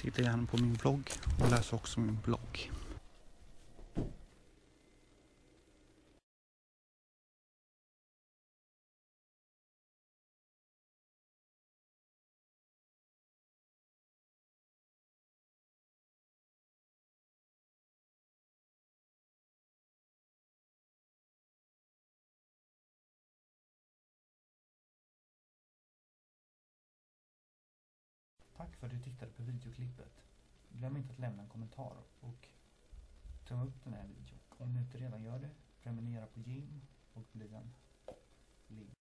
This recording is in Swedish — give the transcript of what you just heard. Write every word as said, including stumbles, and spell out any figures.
Titta gärna på min vlogg och läs också min blogg. Tack för att du tittade på videoklippet. Glöm inte att lämna en kommentar och ta upp den här videon. Om du inte redan gör det, prenumerera på Jim och bli en